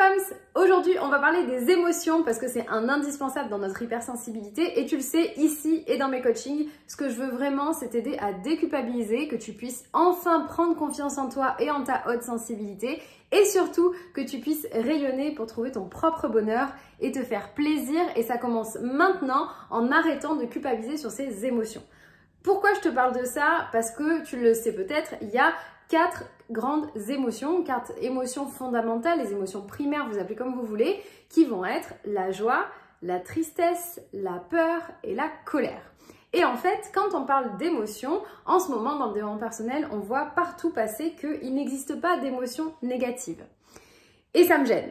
femmes, aujourd'hui on va parler des émotions parce que c'est un indispensable dans notre hypersensibilité et tu le sais ici et dans mes coachings, ce que je veux vraiment c'est t'aider à déculpabiliser, que tu puisses enfin prendre confiance en toi et en ta haute sensibilité et surtout que tu puisses rayonner pour trouver ton propre bonheur et te faire plaisir et ça commence maintenant en arrêtant de culpabiliser sur ces émotions. Pourquoi je te parle de ça? Parce que tu le sais peut-être, il y a 4 grandes émotions, 4 émotions fondamentales, les émotions primaires, vous appelez comme vous voulez, qui vont être la joie, la tristesse, la peur et la colère. Et en fait, quand on parle d'émotions, en ce moment dans le développement personnel, on voit partout passer qu'il n'existe pas d'émotions négatives. Et ça me gêne.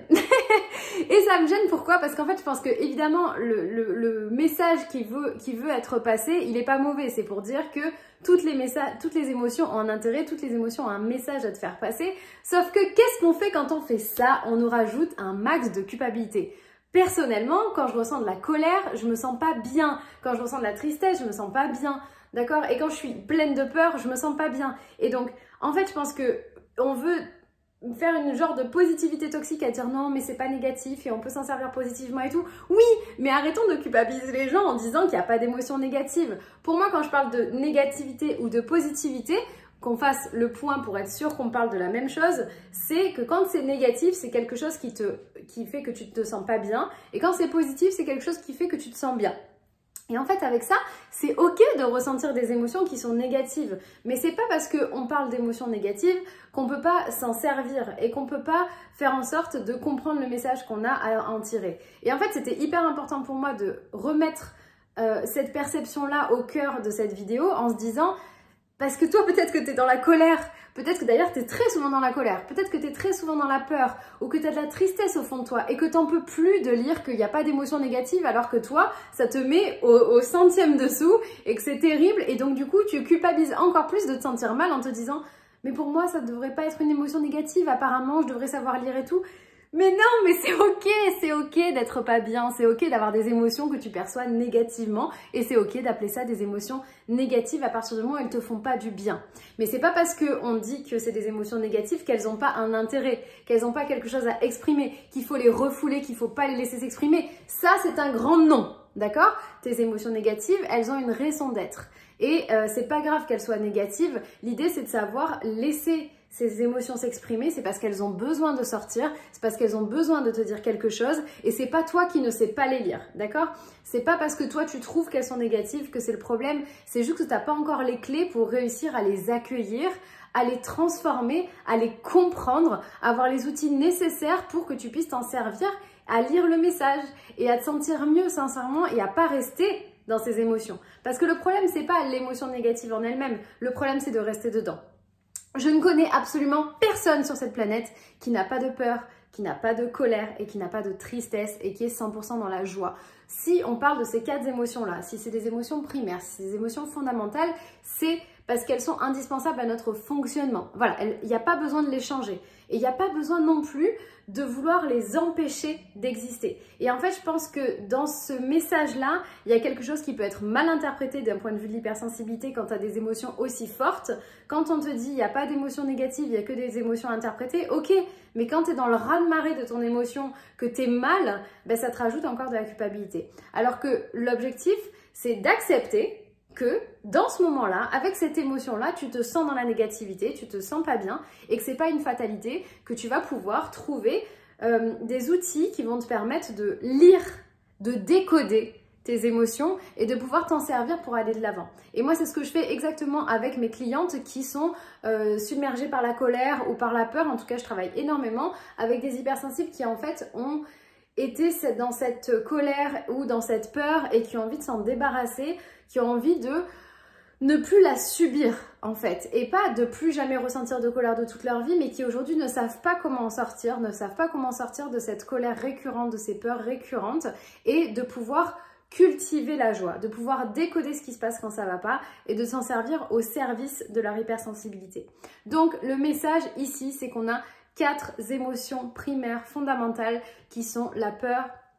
Et ça me gêne pourquoi? Parce qu'en fait, je pense que évidemment le message qui veut être passé, il n'est pas mauvais. C'est pour dire que toutes les émotions ont un intérêt, toutes les émotions ont un message à te faire passer. Sauf que qu'est-ce qu'on fait quand on fait ça? On nous rajoute un max de culpabilité. Personnellement, quand je ressens de la colère, je me sens pas bien. Quand je ressens de la tristesse, je me sens pas bien. D'accord? Et quand je suis pleine de peur, je me sens pas bien. Et donc, en fait, je pense que on veut faire une genre de positivité toxique à dire non mais c'est pas négatif et on peut s'en servir positivement et tout. Oui, mais arrêtons de culpabiliser les gens en disant qu'il n'y a pas d'émotion négative. Pour moi, quand je parle de négativité ou de positivité, qu'on fasse le point pour être sûr qu'on parle de la même chose, c'est que quand c'est négatif, c'est quelque chose qui fait que tu te sens pas bien et quand c'est positif, c'est quelque chose qui fait que tu te sens bien. Et en fait, avec ça, c'est ok de ressentir des émotions qui sont négatives. Mais c'est pas parce qu'on parle d'émotions négatives qu'on peut pas s'en servir et qu'on peut pas faire en sorte de comprendre le message qu'on a à en tirer. Et en fait, c'était hyper important pour moi de remettre cette perception-là au cœur de cette vidéo en se disant, parce que toi, peut-être que tu es dans la colère, peut-être que d'ailleurs tu es très souvent dans la colère, peut-être que tu es très souvent dans la peur ou que tu as de la tristesse au fond de toi et que tu n'en peux plus de lire qu'il n'y a pas d'émotion négative alors que toi, ça te met au centième dessous et que c'est terrible et donc du coup, tu culpabilises encore plus de te sentir mal en te disant « mais pour moi, ça ne devrait pas être une émotion négative, apparemment, je devrais savoir lire et tout ». Mais non, mais c'est ok d'être pas bien, c'est ok d'avoir des émotions que tu perçois négativement et c'est ok d'appeler ça des émotions négatives à partir du moment où elles te font pas du bien. Mais c'est pas parce qu'on dit que c'est des émotions négatives qu'elles n'ont pas un intérêt, qu'elles n'ont pas quelque chose à exprimer, qu'il faut les refouler, qu'il faut pas les laisser s'exprimer. Ça, c'est un grand non, d'accord? Tes émotions négatives, elles ont une raison d'être. Et c'est pas grave qu'elles soient négatives, l'idée c'est de savoir laisser ces émotions s'exprimer, c'est parce qu'elles ont besoin de sortir, c'est parce qu'elles ont besoin de te dire quelque chose et c'est pas toi qui ne sais pas les lire, d'accord? C'est pas parce que toi tu trouves qu'elles sont négatives que c'est le problème, c'est juste que tu n'as pas encore les clés pour réussir à les accueillir, à les transformer, à les comprendre, à avoir les outils nécessaires pour que tu puisses t'en servir, à lire le message et à te sentir mieux sincèrement et à pas rester dans ces émotions. Parce que le problème c'est pas l'émotion négative en elle-même, le problème c'est de rester dedans. Je ne connais absolument personne sur cette planète qui n'a pas de peur, qui n'a pas de colère et qui n'a pas de tristesse et qui est 100% dans la joie. Si on parle de ces 4 émotions-là, si c'est des émotions primaires, si c'est des émotions fondamentales, c'est parce qu'elles sont indispensables à notre fonctionnement. Voilà, il n'y a pas besoin de les changer. Et il n'y a pas besoin non plus de vouloir les empêcher d'exister. Et en fait, je pense que dans ce message-là, il y a quelque chose qui peut être mal interprété d'un point de vue de l'hypersensibilité quand tu as des émotions aussi fortes. Quand on te dit il n'y a pas d'émotions négatives, il n'y a que des émotions interprétées, ok, mais quand tu es dans le raz-de-marée de ton émotion, que tu es mal, ben ça te rajoute encore de la culpabilité. Alors que l'objectif, c'est d'accepter que dans ce moment-là, avec cette émotion-là, tu te sens dans la négativité, tu te sens pas bien et que c'est pas une fatalité, que tu vas pouvoir trouver des outils qui vont te permettre de lire, de décoder tes émotions et de pouvoir t'en servir pour aller de l'avant. Et moi, c'est ce que je fais exactement avec mes clientes qui sont submergées par la colère ou par la peur. En tout cas, je travaille énormément avec des hypersensibles qui en fait ont été dans cette colère ou dans cette peur et qui ont envie de s'en débarrasser, qui ont envie de ne plus la subir en fait et pas de plus jamais ressentir de colère de toute leur vie mais qui aujourd'hui ne savent pas comment en sortir, ne savent pas comment sortir de cette colère récurrente, de ces peurs récurrentes et de pouvoir cultiver la joie, de pouvoir décoder ce qui se passe quand ça va pas et de s'en servir au service de leur hypersensibilité. Donc le message ici c'est qu'on a 4 émotions primaires fondamentales qui sont la peur,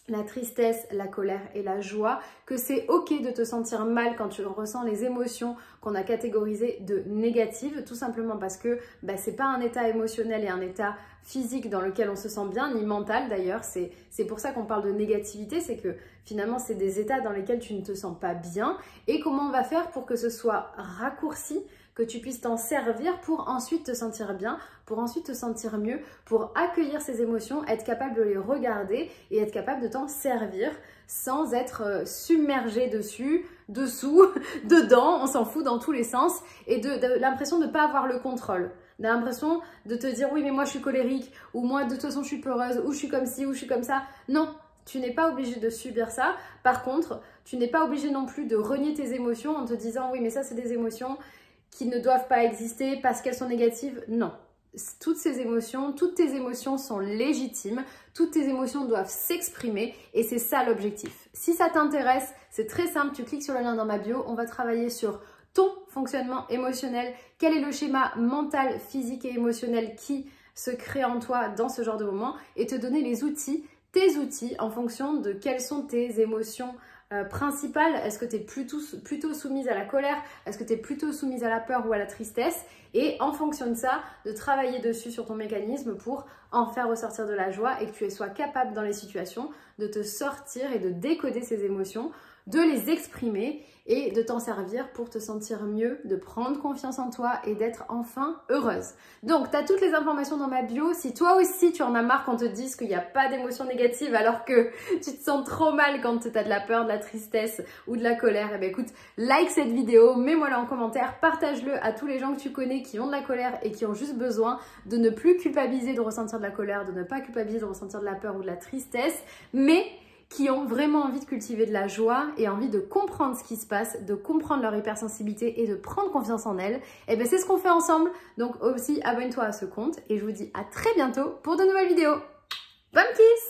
la tristesse, la colère et la joie, que c'est ok de te sentir mal quand tu ressens les émotions qu'on a catégorisées de négatives, tout simplement parce que c'est pas un état émotionnel et un état physique dans lequel on se sent bien, ni mental d'ailleurs, c'est pour ça qu'on parle de négativité, c'est que finalement c'est des états dans lesquels tu ne te sens pas bien, et comment on va faire pour que ce soit raccourci, que tu puisses t'en servir pour ensuite te sentir bien, pour ensuite te sentir mieux, pour accueillir ces émotions, être capable de les regarder et être capable de t'en servir sans être submergé dessus, dessous, dedans, on s'en fout dans tous les sens, et de l'impression de ne pas avoir le contrôle. L'impression de te dire oui mais moi je suis colérique, ou moi de toute façon je suis peureuse, ou je suis comme ci, ou je suis comme ça. Non, tu n'es pas obligé de subir ça. Par contre, tu n'es pas obligé non plus de renier tes émotions en te disant oui mais ça c'est des émotions qui ne doivent pas exister parce qu'elles sont négatives. Non. Toutes tes émotions sont légitimes, toutes tes émotions doivent s'exprimer et c'est ça l'objectif. Si ça t'intéresse, c'est très simple, tu cliques sur le lien dans ma bio, on va travailler sur ton fonctionnement émotionnel, quel est le schéma mental, physique et émotionnel qui se crée en toi dans ce genre de moment et te donner les outils, tes outils en fonction de quelles sont tes émotions principale. Est-ce que tu es plutôt soumise à la colère? Est-ce que tu es plutôt soumise à la peur ou à la tristesse? Et en fonction de ça, de travailler dessus sur ton mécanisme pour en faire ressortir de la joie et que tu sois capable dans les situations de te sortir et de décoder ces émotions, de les exprimer et de t'en servir pour te sentir mieux, de prendre confiance en toi et d'être enfin heureuse. Donc, tu as toutes les informations dans ma bio. Si toi aussi, tu en as marre qu'on te dise qu'il n'y a pas d'émotions négatives alors que tu te sens trop mal quand tu as de la peur, de la tristesse ou de la colère, eh bien écoute, like cette vidéo, mets-moi-la en commentaire, partage-le à tous les gens que tu connais qui ont de la colère et qui ont juste besoin de ne plus culpabiliser de ressentir de la colère, de ne pas culpabiliser de ressentir de la peur ou de la tristesse, mais qui ont vraiment envie de cultiver de la joie et envie de comprendre ce qui se passe, de comprendre leur hypersensibilité et de prendre confiance en elles, et bien c'est ce qu'on fait ensemble. Donc aussi, abonne-toi à ce compte et je vous dis à très bientôt pour de nouvelles vidéos. Bonne kiss!